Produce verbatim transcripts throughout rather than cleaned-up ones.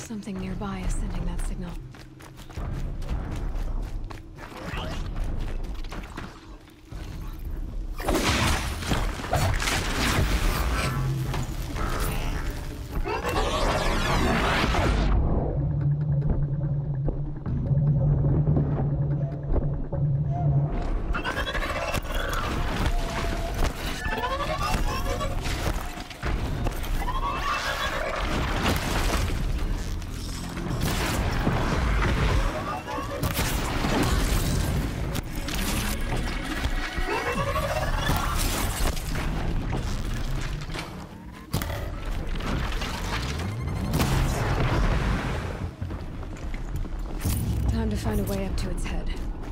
Something nearby is sending that signal. Time to find a way up to its head.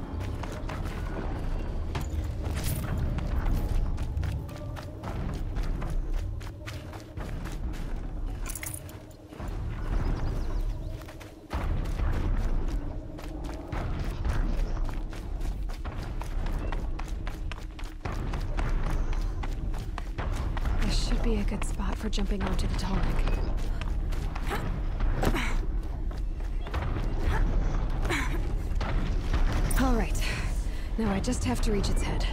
This should be a good spot for jumping onto the Tallneck. All right. Now I just have to reach its head.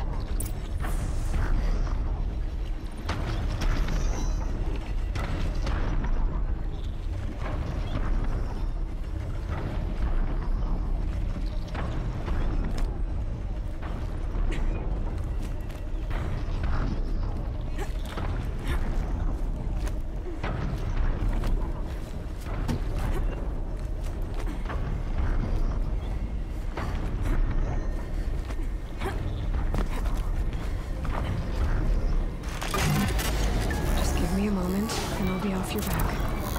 Give me a moment, and I'll be off your back.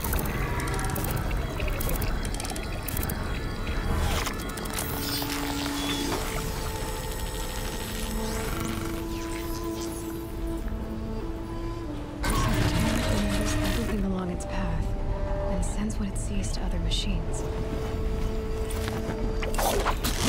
It notices everything along its path, and sends what it sees to other machines.